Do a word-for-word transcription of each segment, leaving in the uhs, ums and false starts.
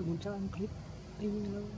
tôi muốn cho em clip anh lâu.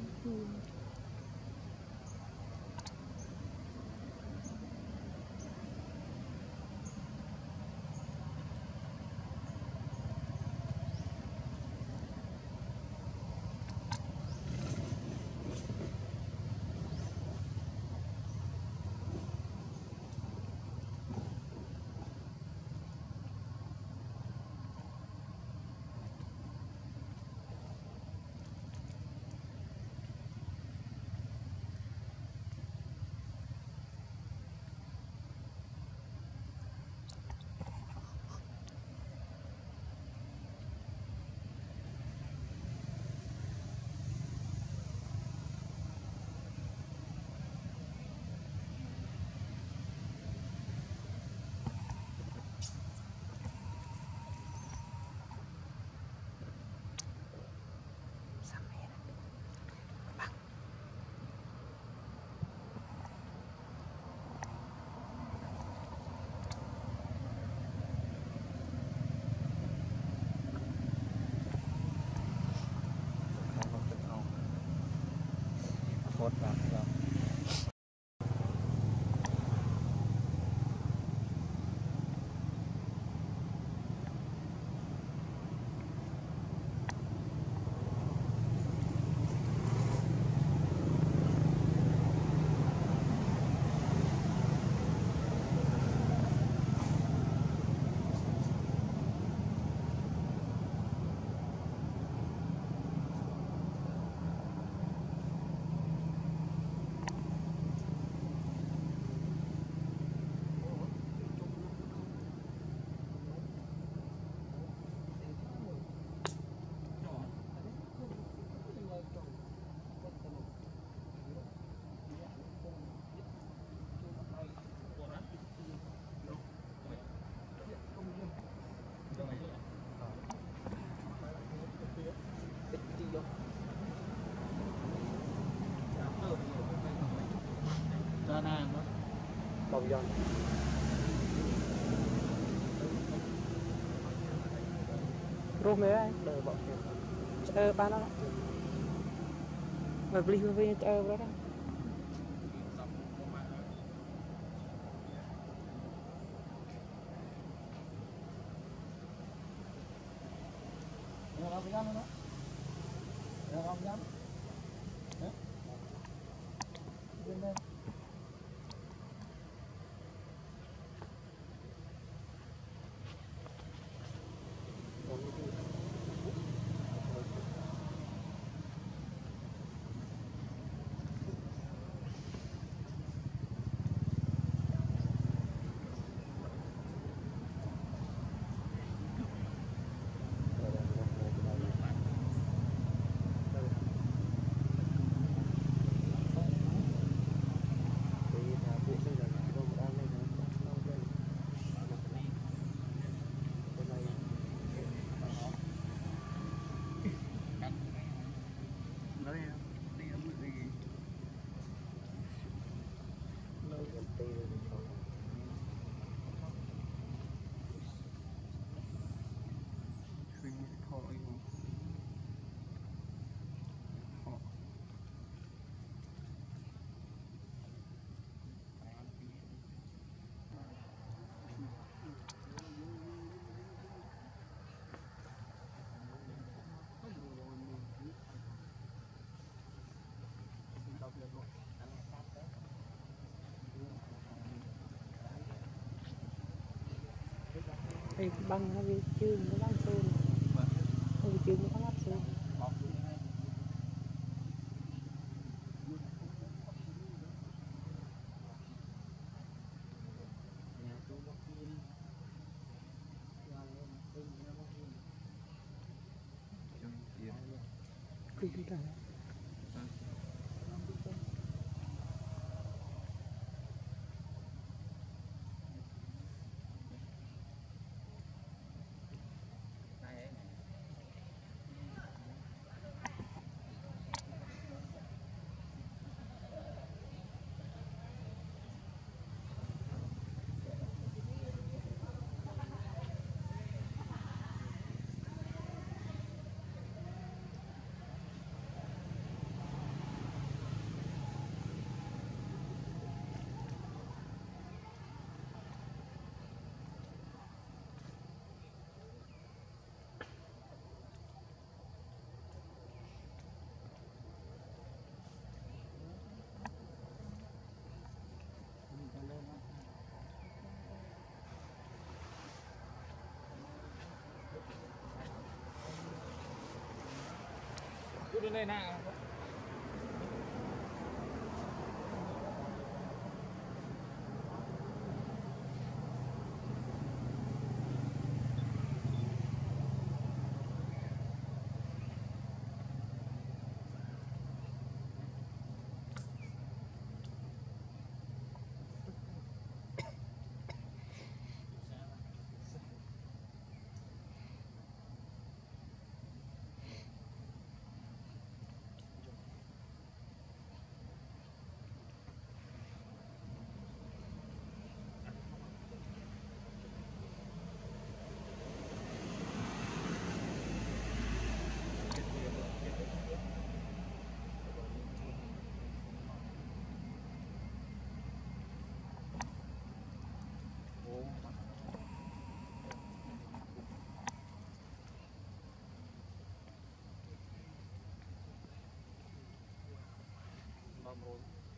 Phốt vào rồi. Cho nàng đó bông giòn Rô mê anh đời bọc kìa ờ ba nó mà bli với ờ đó đó nó làm cái nó nó làm cái đấy bên đây nó đi đi ở bụi gì lâu gần tê rồi không suy nghĩ thôi không họ Ê, băng nó bị chưa nó băng sơn nó bị chưa nó băng áp sơn cứ đi ra đưa lên nào. Rồi.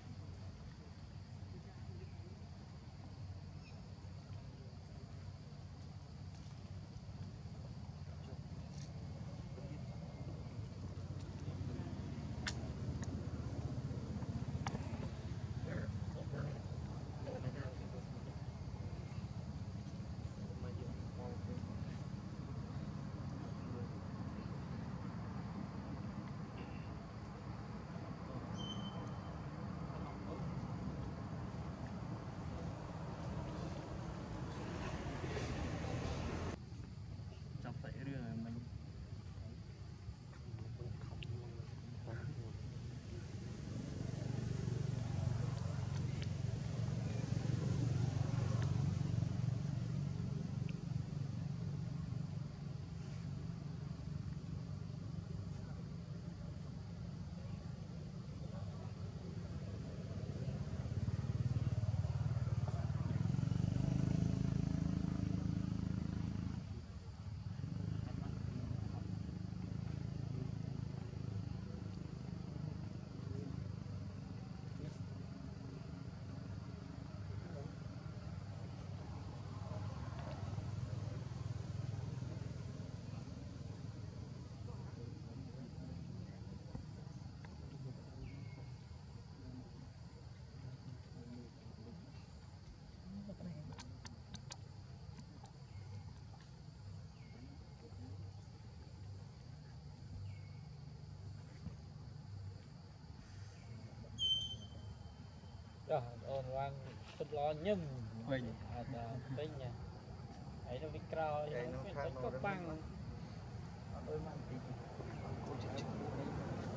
Chọc tẩy rồi mình rồi ôn quan thật lo nhầm mình à tính nha ấy nó đi cao ấy nó có băng đôi mang tí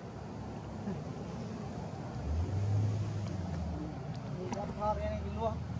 đi ra thò cái này đi luôn